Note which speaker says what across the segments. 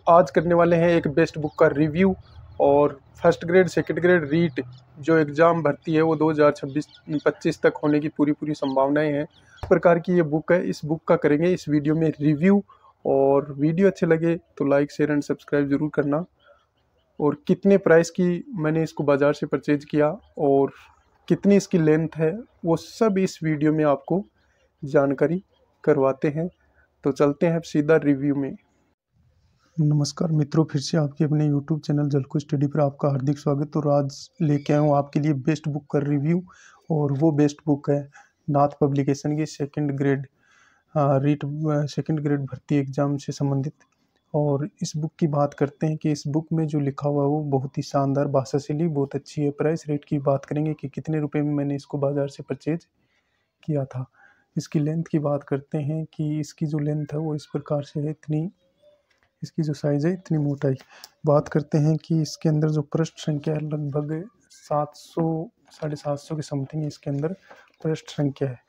Speaker 1: आज करने वाले हैं एक बेस्ट बुक का रिव्यू। और first grade second grade REET जो एग्ज़ाम भर्ती है वो 2026-25 तक होने की पूरी संभावनाएं हैं। इस प्रकार की ये बुक है, इस बुक का करेंगे इस वीडियो में रिव्यू। और वीडियो अच्छे लगे तो लाइक शेयर एंड सब्सक्राइब ज़रूर करना। और कितने प्राइस की मैंने इसको बाज़ार से परचेज किया और कितनी इसकी लेंथ है वो सब इस वीडियो में आपको जानकारी करवाते हैं। तो चलते हैं अब सीधा रिव्यू में। नमस्कार मित्रों, फिर से आपके अपने YouTube चैनल जलको स्टडी पर आपका हार्दिक स्वागत। और आज लेके आया हूँ आपके लिए बेस्ट बुक का रिव्यू। और वो बेस्ट बुक है नाथ पब्लिकेशन की second grade REET second grade भर्ती एग्जाम से संबंधित। और इस बुक की बात करते हैं कि इस बुक में जो लिखा हुआ है वो बहुत ही शानदार, भाषा शैली बहुत अच्छी है। प्राइस रेट की बात करेंगे कि कितने रुपए में मैंने इसको बाज़ार से परचेज किया था। इसकी लेंथ की बात करते हैं कि इसकी जो लेंथ है वो इस प्रकार से है, इतनी इसकी जो साइज़ है इतनी मोटाई। बात करते हैं कि इसके अंदर जो पृष्ठ संख्या है लगभग 700 750 के समथिंग इसके अंदर पृष्ठ संख्या है।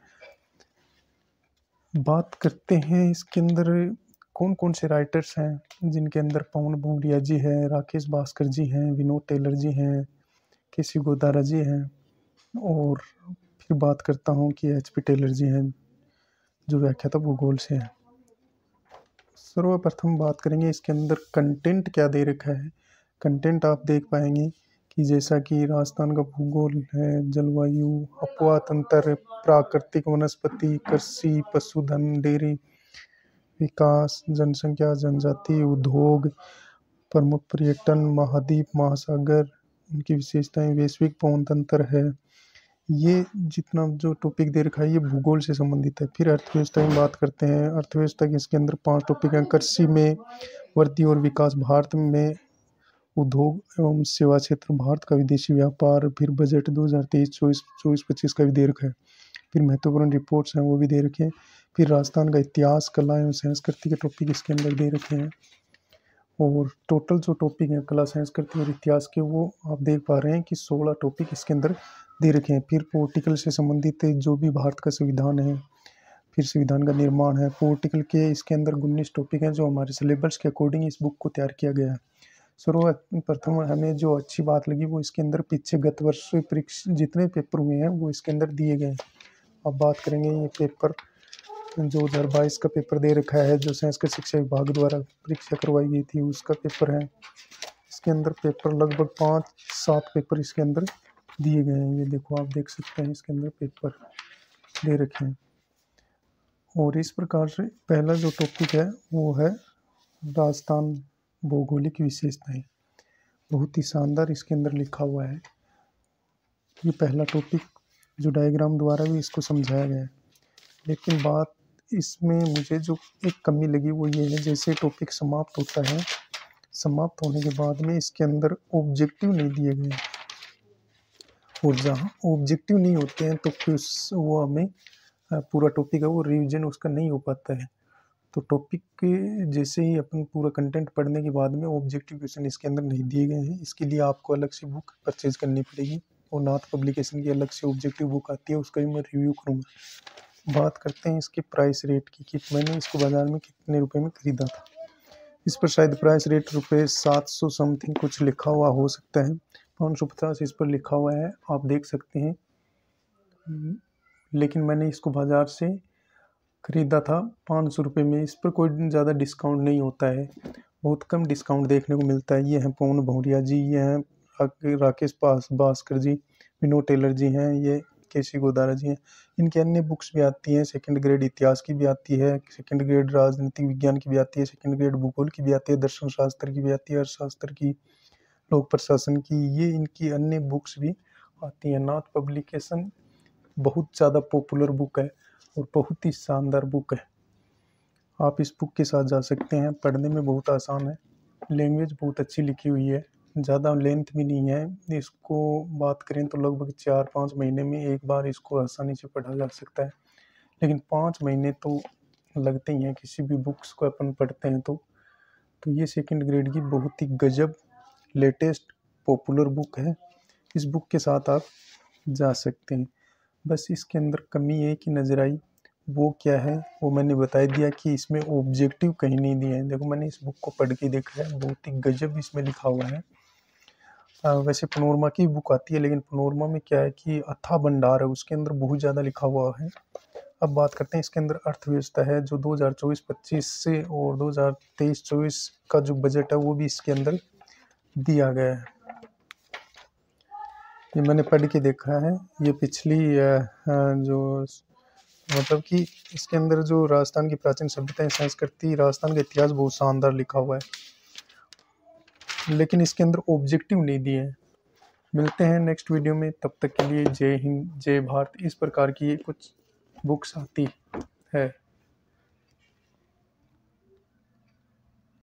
Speaker 1: बात करते हैं इसके अंदर कौन कौन से राइटर्स हैं, जिनके अंदर पवन भौरिया जी हैं, राकेश भास्कर जी हैं, विनोद टेलर जी हैं, केसी गोदारा जी हैं। और फिर बात करता हूँ कि HP टेलर जी हैं जो व्याख्याता भूगोल से हैं। सर्वप्रथम बात करेंगे इसके अंदर कंटेंट क्या दे रखा है। कंटेंट आप देख पाएंगे कि जैसा कि राजस्थान का भूगोल है, जलवायु, अपवा तंत्र, प्राकृतिक वनस्पति, कृषि, पशुधन, डेयरी, विकास, जनसंख्या, जनजाति, उद्योग, प्रमुख पर्यटन, महाद्वीप, महासागर, उनकी विशेषताएं, वैश्विक पवन तंत्र है। ये जितना जो टॉपिक दे रखा है ये भूगोल से संबंधित है। फिर अर्थव्यवस्था की बात करते हैं। अर्थव्यवस्था के इसके अंदर 5 टॉपिक हैं। कृषि में वृद्धि और विकास, भारत में उद्योग एवं सेवा क्षेत्र, भारत का विदेशी व्यापार, फिर बजट 2023-24-25 का भी दे रखा है। फिर महत्वपूर्ण रिपोर्ट्स हैं वो भी दे रखे हैं। फिर राजस्थान का इतिहास, कला एवं संस्कृति के टॉपिक इसके अंदर दे रखे हैं। और टोटल जो टॉपिक हैं कला, संस्कृति और इतिहास के, वो आप देख पा रहे हैं कि 16 टॉपिक इसके अंदर दे रखे हैं। फिर पॉलिटिकल से संबंधित जो भी भारत का संविधान है, फिर संविधान का निर्माण है। पॉलिटिकल के इसके अंदर 19 टॉपिक हैं जो हमारे सिलेबस के अकॉर्डिंग इस बुक को तैयार किया गया है। सर्वप्रथम हमें जो अच्छी बात लगी वो इसके अंदर पीछे गत वर्ष परीक्षा जितने पेपर हुए हैं वो इसके अंदर दिए गए हैं। अब बात करेंगे ये पेपर जो 2022 का पेपर दे रखा है, जो संस्कृत शिक्षा विभाग द्वारा परीक्षा करवाई गई थी उसका पेपर है। इसके अंदर पेपर लगभग 5-7 पेपर इसके अंदर दिए गए हैं। ये देखो, आप देख सकते हैं इसके अंदर पेपर दे रखे हैं। और इस प्रकार से पहला जो टॉपिक है वो है राजस्थान भौगोलिक विशेषताएं। बहुत ही शानदार इसके अंदर लिखा हुआ है। ये पहला टॉपिक जो डायग्राम द्वारा भी इसको समझाया गया है। लेकिन बात इसमें मुझे जो एक कमी लगी वो ये है, जैसे टॉपिक समाप्त होता है, समाप्त होने के बाद में इसके अंदर ऑब्जेक्टिव नहीं दिए गए। और जहाँ ऑब्जेक्टिव नहीं होते हैं तो फिर वो हमें पूरा टॉपिक है वो रिवीजन उसका नहीं हो पाता है। तो टॉपिक के जैसे ही अपन पूरा कंटेंट पढ़ने के बाद में ऑब्जेक्टिव क्वेश्चन इसके अंदर नहीं दिए गए हैं। इसके लिए आपको अलग से बुक परचेज करनी पड़ेगी। और नाथ पब्लिकेशन की अलग से ऑब्जेक्टिव बुक आती है, उसका भी मैं रिव्यू करूँगा। बात करते हैं इसके प्राइस रेट की कि मैंने इसको बाज़ार में कितने रुपए में ख़रीदा था। इस पर शायद प्राइस रेट रुपये 700 समथिंग कुछ लिखा हुआ हो सकता है। 550 इस पर लिखा हुआ है, आप देख सकते हैं। लेकिन मैंने इसको बाज़ार से ख़रीदा था 500 रुपये में। इस पर कोई ज़्यादा डिस्काउंट नहीं होता है, बहुत कम डिस्काउंट देखने को मिलता है। ये हैं पवन भौरिया जी, ये हैं राकेश भास्कर जी, विनोद टेलर जी हैं, ये केसी गोदारा जी हैं। इनकी अन्य बुक्स भी आती हैं, सेकंड ग्रेड इतिहास की भी आती है, सेकंड ग्रेड राजनीतिक विज्ञान की भी आती है, सेकंड ग्रेड भूगोल की भी आती है, दर्शन शास्त्र की भी आती है, अर्थशास्त्र की, लोक प्रशासन की, ये इनकी अन्य बुक्स भी आती हैं। नाथ पब्लिकेशन बहुत ज़्यादा पॉपुलर बुक है और बहुत ही शानदार बुक है। आप इस बुक के साथ जा सकते हैं, पढ़ने में बहुत आसान है, लैंग्वेज बहुत अच्छी लिखी हुई है, ज़्यादा लेंथ भी नहीं है। इसको बात करें तो लगभग 4-5 महीने में एक बार इसको आसानी से पढ़ा जा सकता है। लेकिन 5 महीने तो लगते ही हैं किसी भी बुक्स को अपन पढ़ते हैं तो ये सेकंड ग्रेड की बहुत ही गजब लेटेस्ट पॉपुलर बुक है। इस बुक के साथ आप जा सकते हैं। बस इसके अंदर कमी है कि नज़र आई वो क्या है वो मैंने बता दिया कि इसमें ऑब्जेक्टिव कहीं नहीं दिए हैं। देखो मैंने इस बुक को पढ़ के देखा है, बहुत ही गजब इसमें लिखा हुआ है। वैसे पनोरमा की बुक आती है, लेकिन पनोरमा में क्या है कि अथाह भंडार है, उसके अंदर बहुत ज़्यादा लिखा हुआ है। अब बात करते हैं इसके अंदर अर्थव्यवस्था है, जो 2024-25 से और 2023-24 का जो बजट है वो भी इसके अंदर दिया गया है। ये मैंने पढ़ के देखा है। ये पिछली जो मतलब कि इसके अंदर जो राजस्थान की प्राचीन सभ्यताएं, संस्कृति, राजस्थान का इतिहास बहुत शानदार लिखा हुआ है, लेकिन इसके अंदर ऑब्जेक्टिव नहीं दिए हैं। मिलते हैं नेक्स्ट वीडियो में, तब तक के लिए जय हिंद जय भारत। इस प्रकार की कुछ बुक्स आती है।